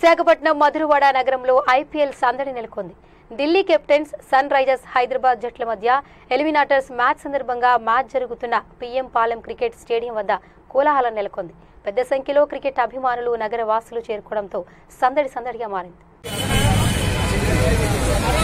విశాఖపట్నం మధురవాడ నగరంలో ఐపీఎల్ సందడి నెలకొంది. Delhi captains sunrisers Hyderabad జట్ల మధ్య ఎలిమినేటర్స్ మ్యాచ్ సందర్భంగా మ్యాచ్ జరుగుతున్న పీఎం పాలెం క్రికెట్ స్టేడియం వద్ద కోలాహలం నెలకొంది. పెద్ద సంఖ్యలో క్రికెట్ అభిమానులు, నగర వాసులు చేరుకోవడంతో సందడిగా మారింది.